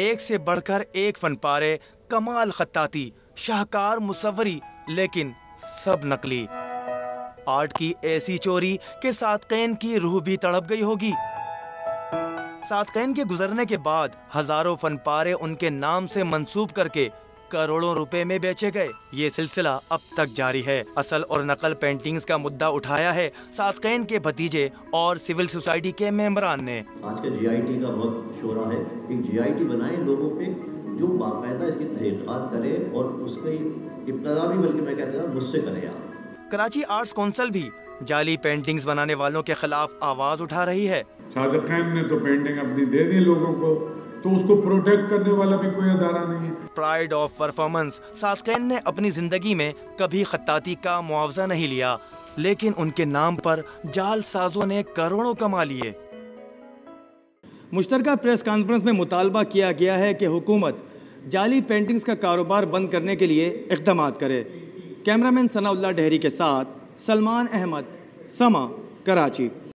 ایک سے بڑھ کر ایک فن پارے، کمال خطاطی، شاہکار مصوری، لیکن سب نقلی۔ آرٹ کی ایسی چوری کہ صادقین کی روح بھی تڑپ گئی ہوگی۔ صادقین کے گزرنے کے بعد ہزاروں فن پارے ان کے نام سے منسوب کر کے کروڑوں روپے میں بیچے گئے۔ یہ سلسلہ اب تک جاری ہے۔ اصل اور نقل پینٹنگز کا مدعا اٹھایا ہے صادقین کے بھتیجے اور سول سوسائٹی کے ممبران نے۔ آج کا جی آئی ٹی کا بہت شورا ہے، ایک جی آئی ٹی بنائے لوگوں پہ جو باقاعدہ اس کی تحقیقات کرے اور اس کی ابتدا بھی بلکہ میں کہتا ہوں مجھ سے کرے۔ کراچی آرٹس کونسل بھی جعلی پینٹنگز بنانے والوں کے خلاف آواز اٹھا رہی ہے۔ صادقین نے تو پینٹنگ اپنی دے دی لوگوں کو، تو اس کو پروٹیکٹ کرنے والا بھی کوئی ادارہ نہیں ہے۔ پرائیڈ آف پرفارمنس، صادقین نے اپنی زندگی میں کبھی خطاطی کا معاوضہ نہیں لیا، لیکن ان کے نام پر جعل سازوں نے کروڑوں کما لیے۔ مشترکہ پریس کانفرنس میں مطالبہ کیا گیا ہے کہ حکومت جعلی پینٹنگز کا کاروبار بند کرنے کے لیے اقدامات کرے۔ کیمرامین ثناء اللہ ڈہری کے ساتھ سلمان احمد، سما، کراچی۔